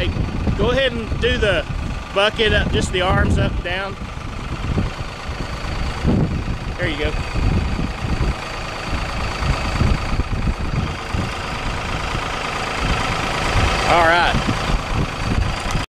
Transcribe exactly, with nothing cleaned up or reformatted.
right, go ahead and do the bucket up, just the arms up and down. There you go. All right.